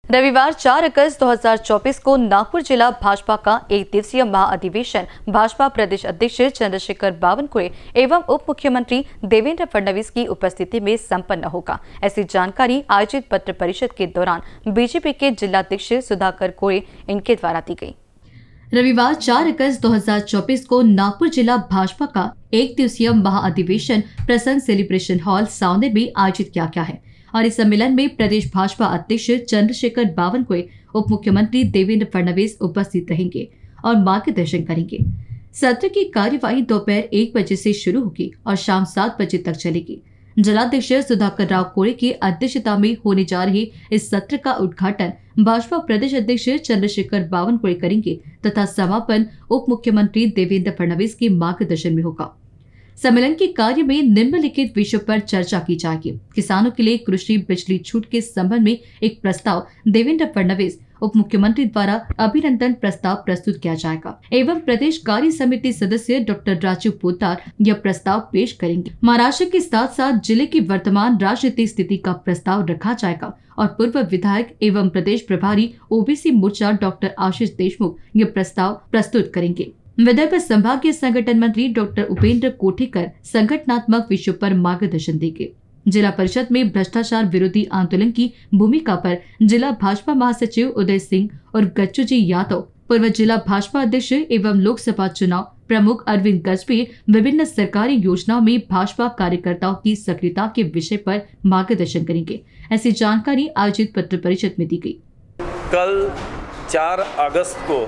रविवार 4 अगस्त 2024 को नागपुर जिला भाजपा का एक दिवसीय महाअधिवेशन भाजपा प्रदेश अध्यक्ष चंद्रशेखर बावनकुळे एवं उप मुख्यमंत्री देवेंद्र फडणवीस की उपस्थिति में संपन्न होगा। ऐसी जानकारी आयोजित पत्र परिषद के दौरान बीजेपी के जिलाध्यक्ष सुधाकर कोरे इनके द्वारा दी गई। रविवार 4 अगस्त 2024 को नागपुर जिला भाजपा का एक दिवसीय महाअधिवेशन प्रसन्न सेलिब्रेशन हॉल सावनेर में आयोजित किया गया है और इस सम्मेलन में प्रदेश भाजपा अध्यक्ष चंद्रशेखर बावनकुळे, उप मुख्यमंत्री देवेंद्र फडणवीस उपस्थित रहेंगे और मार्गदर्शन करेंगे। सत्र की कार्यवाही दोपहर 1 बजे से शुरू होगी और शाम 7 बजे तक चलेगी। जिलाध्यक्ष सुधाकर राव कोरे की अध्यक्षता में होने जा रहे इस सत्र का उद्घाटन भाजपा प्रदेश अध्यक्ष चंद्रशेखर बावनकुळे करेंगे तथा समापन उप मुख्यमंत्री देवेंद्र फडणवीस के मार्गदर्शन में होगा। सम्मेलन के कार्य में निम्नलिखित विषयों पर चर्चा की जाएगी। किसानों के लिए कृषि बिजली छूट के संबंध में एक प्रस्ताव देवेंद्र फडणवीस उप मुख्यमंत्री द्वारा अभिनंदन प्रस्ताव प्रस्तुत किया जाएगा एवं प्रदेश कार्य समिति सदस्य डॉक्टर राजू पोद्दार यह प्रस्ताव पेश करेंगे। महाराष्ट्र के साथ साथ जिले की वर्तमान राजनीतिक स्थिति का प्रस्ताव रखा जाएगा और पूर्व विधायक एवं प्रदेश प्रभारी ओबीसी मोर्चा डॉक्टर आशीष देशमुख यह प्रस्ताव प्रस्तुत करेंगे। विदर्भ संभागीय संगठन मंत्री डॉक्टर उपेंद्र कोठीकर संगठनात्मक विषयों पर मार्गदर्शन देंगे। जिला परिषद में भ्रष्टाचार विरोधी आंदोलन की भूमिका पर जिला भाजपा महासचिव उदय सिंह और गच्चूजी यादव, पूर्व जिला भाजपा अध्यक्ष एवं लोकसभा चुनाव प्रमुख अरविंद गजबे विभिन्न सरकारी योजनाओं में भाजपा कार्यकर्ताओं की सक्रियता के विषय पर मार्गदर्शन करेंगे। ऐसी जानकारी आयोजित पत्र परिषद में दी गई। कल 4 अगस्त को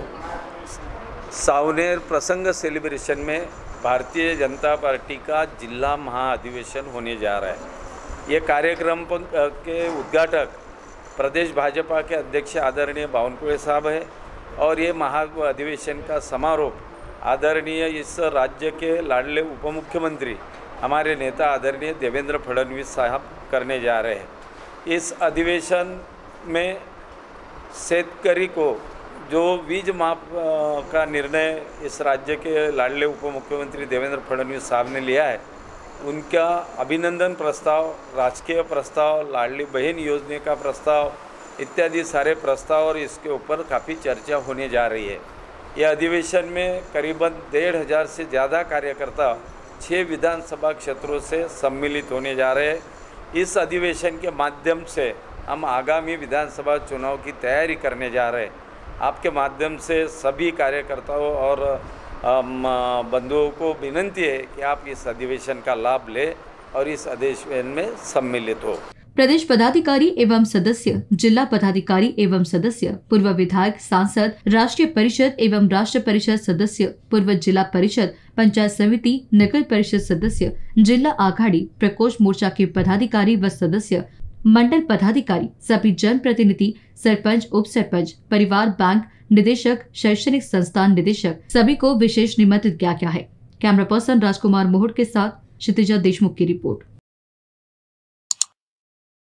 सावनेर प्रसंग सेलिब्रेशन में भारतीय जनता पार्टी का जिला महाअधिवेशन होने जा रहा है। ये कार्यक्रम के उद्घाटक प्रदेश भाजपा के अध्यक्ष आदरणीय बावनकुळे साहब है और ये महाअधिवेशन का समारोह आदरणीय इस राज्य के लाडले उपमुख्यमंत्री हमारे नेता आदरणीय देवेंद्र फडणवीस साहब करने जा रहे हैं। इस अधिवेशन में शेतकरी को जो बीज माप का निर्णय इस राज्य के लाडले उप मुख्यमंत्री देवेंद्र फडणवीस साहब ने लिया है, उनका अभिनंदन प्रस्ताव, राजकीय प्रस्ताव, लाडली बहन योजना का प्रस्ताव इत्यादि सारे प्रस्ताव और इसके ऊपर काफ़ी चर्चा होने जा रही है। यह अधिवेशन में करीबन 1,500 से ज़्यादा कार्यकर्ता 6 विधानसभा क्षेत्रों से सम्मिलित होने जा रहे हैं। इस अधिवेशन के माध्यम से हम आगामी विधानसभा चुनाव की तैयारी करने जा रहे हैं। आपके माध्यम से सभी कार्यकर्ताओं और बंधुओं को विनंती है कि आप इस अधिवेशन का लाभ लें और इस अधिवेशन में सम्मिलित हो। प्रदेश पदाधिकारी एवं सदस्य, जिला पदाधिकारी एवं सदस्य, पूर्व विधायक, सांसद, राष्ट्रीय परिषद एवं राष्ट्र परिषद सदस्य, पूर्व जिला परिषद, पंचायत समिति, नगर परिषद सदस्य, जिला आघाड़ी, प्रकोष्ठ मोर्चा के पदाधिकारी व सदस्य, मंडल पदाधिकारी, सभी जनप्रतिनिधि, सरपंच, उप सरपंच, परिवार बैंक निदेशक, शैक्षणिक संस्थान निदेशक सभी को विशेष निमंत्रित किया गया है। कैमरा पर्सन राजकुमार मोहट के साथ क्षितिजा देशमुख की रिपोर्ट।